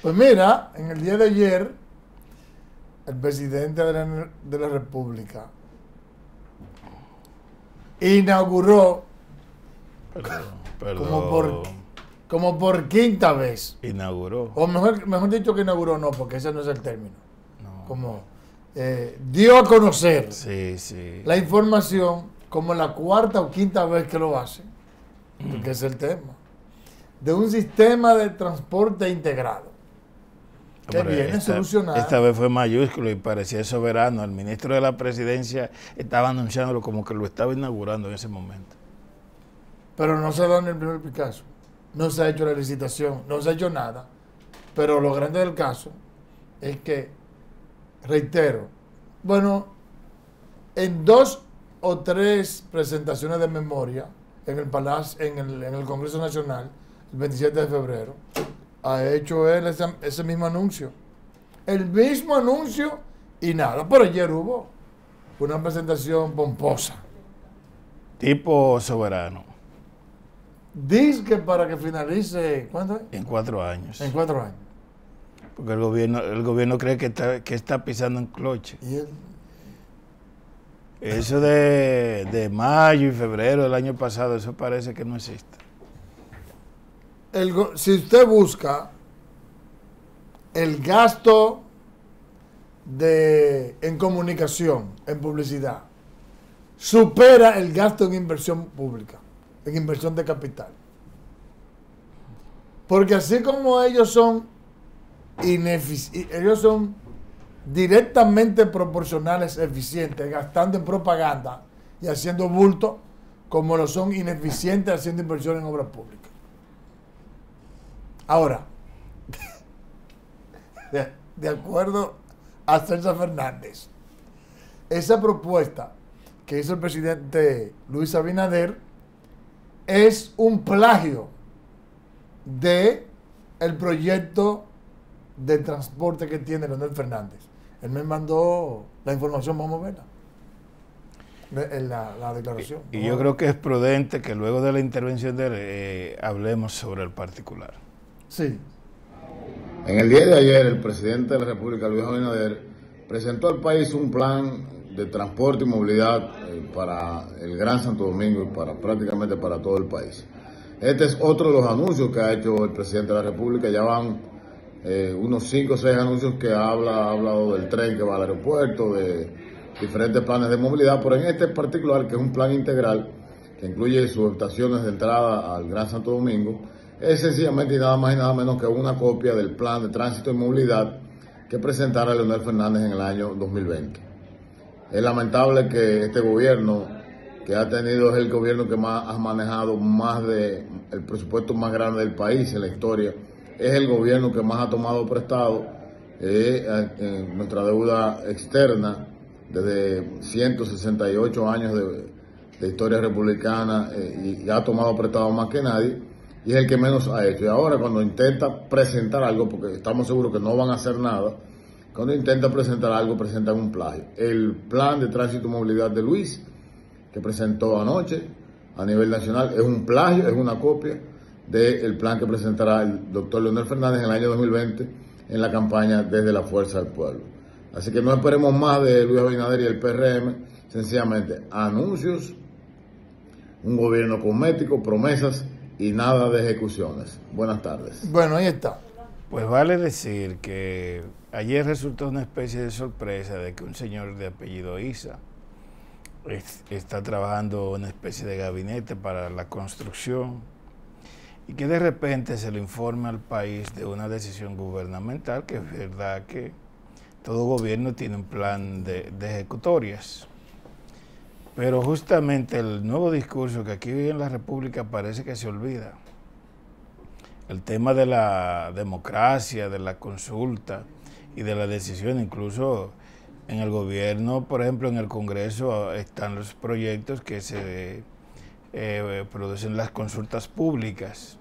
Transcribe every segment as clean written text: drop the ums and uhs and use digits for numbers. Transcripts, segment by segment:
Pues mira, en el día de ayer, el presidente de la República inauguró como por, Perdón. como por quinta vez, Inauguró. o mejor dicho que inauguró, no, porque ese no es el término, No. como dio a conocer Sí, sí. la información como la cuarta o quinta vez que lo hace, porque es el tema, de un sistema de transporte integrado que Hombre, viene a solucionar. esta vez fue mayúsculo y parecía soberano. El ministro de la presidencia estaba anunciándolo como que lo estaba inaugurando en ese momento. Pero no se ha dado ni el primer Picasso, no se ha hecho la licitación, no se ha hecho nada. Pero lo grande del caso es que, reitero, bueno, en 2 o 3 presentaciones de memoria en el Palacio, en el Congreso Nacional, el 27 de febrero, ha hecho él ese mismo anuncio. El mismo anuncio y nada. Pero ayer hubo una presentación pomposa. Tipo soberano. Dice que para que finalice, ¿cuánto es? En 4 años. En 4 años. Porque el gobierno cree que está pisando en cloche. Y él, Eso de mayo y febrero del año pasado, eso parece que no existe. si usted busca el gasto en comunicación, en publicidad, supera el gasto en inversión pública, en inversión de capital. Porque así como ellos son directamente proporcionales, eficientes, gastando en propaganda y haciendo bulto, como lo son ineficientes haciendo inversión en obras públicas. Ahora, de acuerdo a César Fernández, esa propuesta que hizo el presidente Luis Abinader es un plagio de el proyecto de transporte que tiene Leonel Fernández. Él me mandó la información, vamos a verla, la declaración. Y yo creo que es prudente que luego de la intervención de él hablemos sobre el particular. Sí. En el día de ayer, el presidente de la República, Luis Abinader, presentó al país un plan de transporte y movilidad para el Gran Santo Domingo y prácticamente para todo el país. Este es otro de los anuncios que ha hecho el presidente de la República. Ya van unos 5 o 6 anuncios que ha hablado del tren que va al aeropuerto, de diferentes planes de movilidad, pero en este particular, que es un plan integral que incluye subestaciones de entrada al Gran Santo Domingo, es sencillamente y nada más y nada menos que una copia del plan de tránsito y movilidad que presentara Leonel Fernández en el año 2020. Es lamentable que este gobierno, que ha tenido, es el gobierno que más ha manejado el presupuesto más grande del país en la historia, es el gobierno que más ha tomado prestado en nuestra deuda externa desde 168 años de historia republicana y ha tomado prestado más que nadie. Y es el que menos ha hecho. Y ahora cuando intenta presentar algo, porque estamos seguros que no van a hacer nada, cuando intenta presentar algo, presentan un plagio. El plan de tránsito y movilidad de Luis, que presentó anoche a nivel nacional, es un plagio, es una copia del plan que presentará el doctor Leonel Fernández en el año 2020 en la campaña Desde la Fuerza del Pueblo. Así que no esperemos más de Luis Abinader y el PRM, sencillamente anuncios, un gobierno cosmético, promesas y nada de ejecuciones. Buenas tardes. Bueno, ahí está. Pues vale decir que ayer resultó una especie de sorpresa de que un señor de apellido Isa está trabajando una especie de gabinete para la construcción y que de repente se le informe al país de una decisión gubernamental, que es verdad que todo gobierno tiene un plan de ejecutorias. Pero justamente el nuevo discurso que aquí en la República parece que se olvida. El tema de la democracia, de la consulta y de la decisión, incluso en el gobierno, por ejemplo, en el Congreso están los proyectos que se producen las consultas públicas.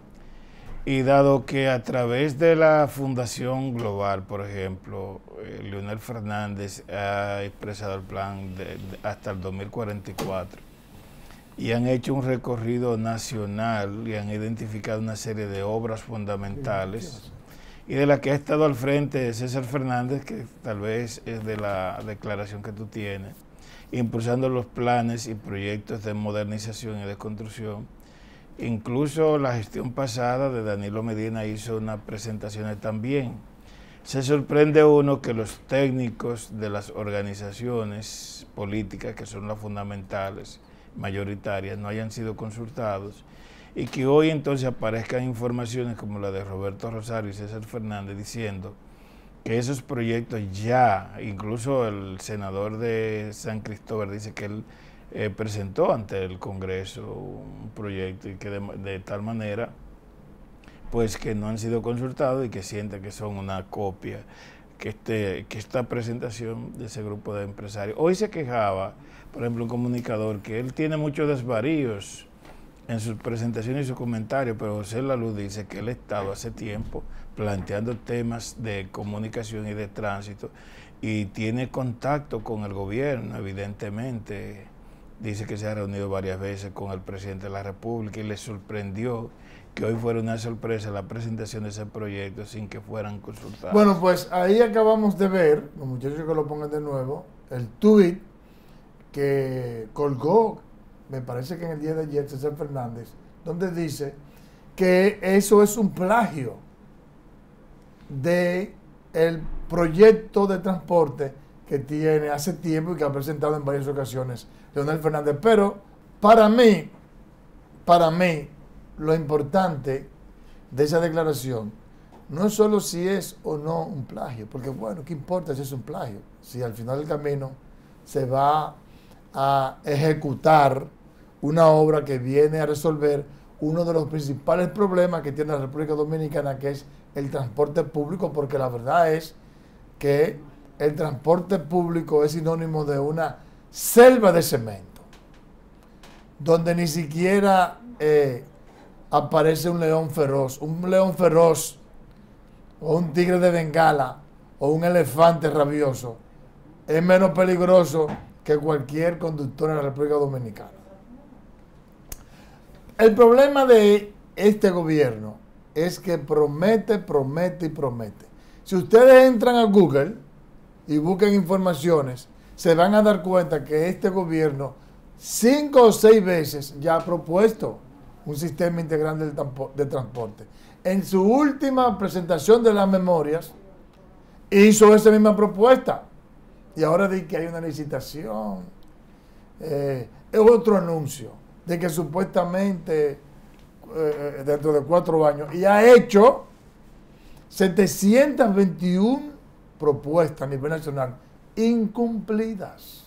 Y dado que a través de la Fundación Global, por ejemplo, Leonel Fernández ha expresado el plan hasta el 2044 y han hecho un recorrido nacional y han identificado una serie de obras fundamentales y de la que ha estado al frente César Fernández, que tal vez es de la declaración que tú tienes, impulsando los planes y proyectos de modernización y de construcción. Incluso la gestión pasada de Danilo Medina hizo unas presentaciones también. Se sorprende uno que los técnicos de las organizaciones políticas, que son las fundamentales, mayoritarias, no hayan sido consultados, y que hoy entonces aparezcan informaciones como la de Roberto Rosario y César Fernández diciendo que esos proyectos ya, incluso el senador de San Cristóbal dice que él presentó ante el Congreso un proyecto y que de tal manera pues que no han sido consultados y que sienten que son una copia, que esta presentación de ese grupo de empresarios. Hoy se quejaba, por ejemplo, un comunicador, que él tiene muchos desvaríos en sus presentaciones y sus comentarios, pero José Laluz dice que él ha estado hace tiempo planteando temas de comunicación y de tránsito y tiene contacto con el gobierno, evidentemente. Dice que se ha reunido varias veces con el presidente de la República y le sorprendió que hoy fuera una sorpresa la presentación de ese proyecto sin que fueran consultados. Bueno, pues ahí acabamos de ver, los muchachos que lo pongan de nuevo, el tuit que colgó, me parece que en el día de ayer, César Fernández, donde dice que eso es un plagio de el proyecto de transporte que tiene hace tiempo y que ha presentado en varias ocasiones Leonel Fernández. Pero para mí, lo importante de esa declaración no es solo si es o no un plagio, porque bueno, ¿qué importa si es un plagio? Si al final del camino se va a ejecutar una obra que viene a resolver uno de los principales problemas que tiene la República Dominicana, que es el transporte público, porque la verdad es que el transporte público es sinónimo de una selva de cemento, donde ni siquiera aparece un león feroz o un tigre de Bengala o un elefante rabioso. Es menos peligroso que cualquier conductor en la República Dominicana. El problema de este gobierno es que promete. Si ustedes entran a Google y buscan informaciones, se van a dar cuenta que este gobierno 5 o 6 veces ya ha propuesto un sistema integral de transporte. En su última presentación de las memorias hizo esa misma propuesta y ahora dice que hay una licitación, es otro anuncio de que supuestamente dentro de 4 años, y ha hecho 721 propuestas a nivel nacional incumplidas.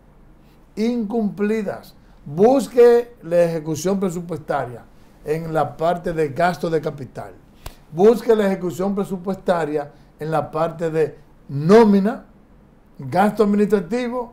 Busque la ejecución presupuestaria en la parte de gasto de capital. Busque la ejecución presupuestaria en la parte de nómina, gasto administrativo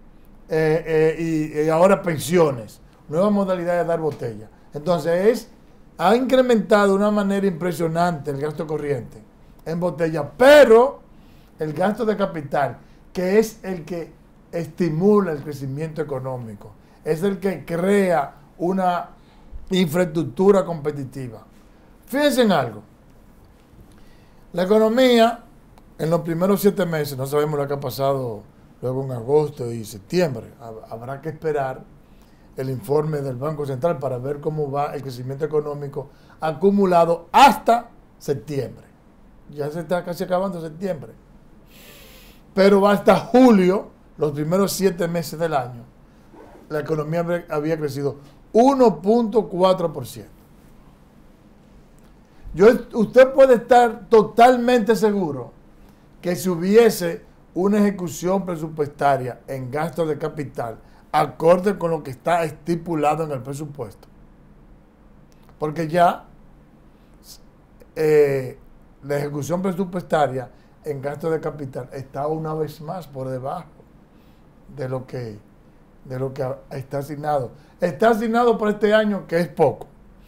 y ahora pensiones. Nueva modalidad de dar botella. Entonces ha incrementado de una manera impresionante el gasto corriente en botella, pero el gasto de capital, que es el que estimula el crecimiento económico, es el que crea una infraestructura competitiva. Fíjense en algo. La economía, en los primeros 7 meses, no sabemos lo que ha pasado luego en agosto y septiembre. Habrá que esperar el informe del Banco Central para ver cómo va el crecimiento económico acumulado hasta septiembre. Ya se está casi acabando septiembre. Pero hasta julio, los primeros 7 meses del año, la economía había crecido 1.4%. Usted puede estar totalmente seguro que si hubiese una ejecución presupuestaria en gasto de capital acorde con lo que está estipulado en el presupuesto, porque ya la ejecución presupuestaria en gasto de capital está una vez más por debajo de lo que está asignado. Está asignado para este año, que es poco,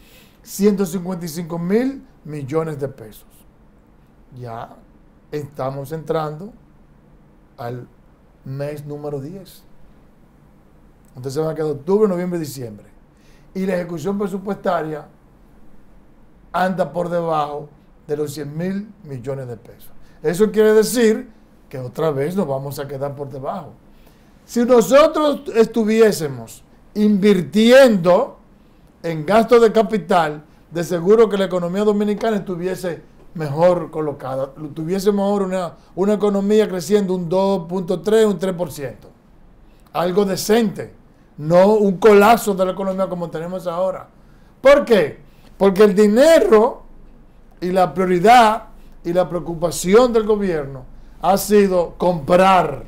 155,000 millones de pesos. Ya estamos entrando al mes número 10. Entonces va a quedar octubre, noviembre, diciembre. Y la ejecución presupuestaria anda por debajo de los 100,000 millones de pesos. Eso quiere decir que otra vez nos vamos a quedar por debajo. Si nosotros estuviésemos invirtiendo en gastos de capital, de seguro que la economía dominicana estuviese mejor colocada. Tuviésemos ahora una economía creciendo un 2.3, un 3%. Algo decente, no un colapso de la economía como tenemos ahora. ¿Por qué? Porque el dinero y la prioridad y la preocupación del gobierno ha sido comprar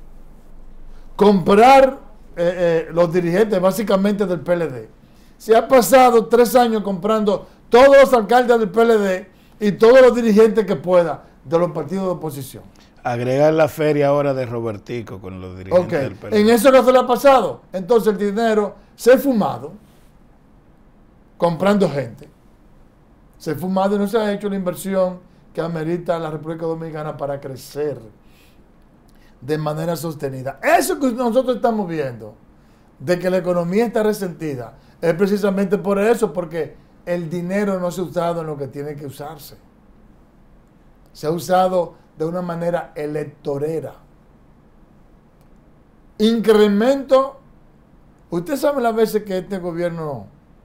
los dirigentes básicamente del PLD. Se ha pasado 3 años comprando todos los alcaldes del PLD y todos los dirigentes que pueda de los partidos de oposición. Agregar la feria ahora de Robertico con los dirigentes del PLD. En eso que se le ha pasado. Entonces el dinero se ha fumado comprando gente. Se ha fumado y no se ha hecho la inversión que amerita la República Dominicana para crecer de manera sostenida. Eso que nosotros estamos viendo, de que la economía está resentida, es precisamente por eso, porque el dinero no se ha usado en lo que tiene que usarse. Se ha usado de una manera electorera. Incremento. Usted sabe las veces que este gobierno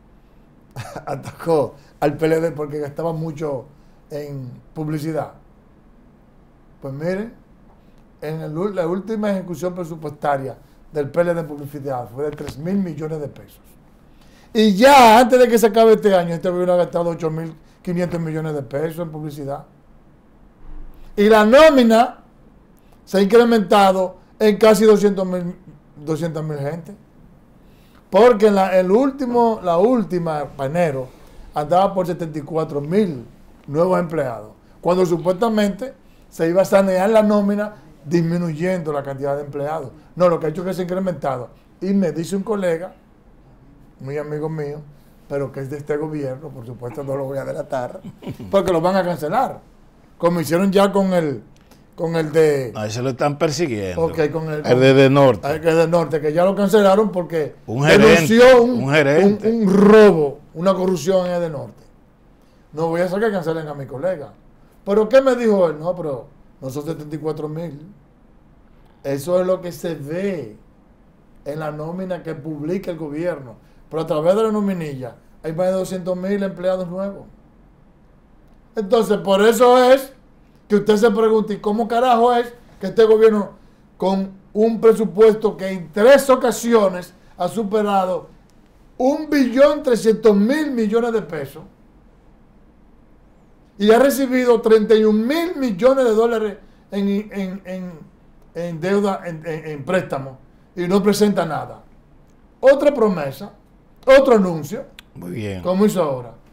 atacó al PLD porque gastaba mucho en publicidad. Pues miren, en la última ejecución presupuestaria del PLD en publicidad fue de 3,000 millones de pesos. Y ya antes de que se acabe este año, este gobierno ha gastado 8,500 millones de pesos en publicidad. Y la nómina se ha incrementado en casi 200,000 gente. Porque la última, para enero, andaba por 74,000 nuevos empleados. Cuando supuestamente se iba a sanear la nómina disminuyendo la cantidad de empleados. No, lo que ha hecho es que se ha incrementado. Y me dice un colega, muy amigo mío, pero que es de este gobierno, por supuesto no lo voy a delatar, porque lo van a cancelar. Como hicieron ya con el de... No, se lo están persiguiendo. Okay, con el de Norte. El de Norte, que ya lo cancelaron porque denunció un robo, una corrupción en el de Norte. No voy a hacer que cancelen a mi colega. ¿Pero qué me dijo él? No, pero no son 74,000. Eso es lo que se ve en la nómina que publica el gobierno. Pero a través de la nominilla hay más de 200,000 empleados nuevos. Entonces, por eso es que usted se pregunta, ¿y cómo carajo es que este gobierno, con un presupuesto que en 3 ocasiones ha superado 1.300.000 millones de pesos y ha recibido 31,000 millones de dólares en deuda, en préstamo, y no presenta nada? Otra promesa, otro anuncio, muy bien, como hizo ahora.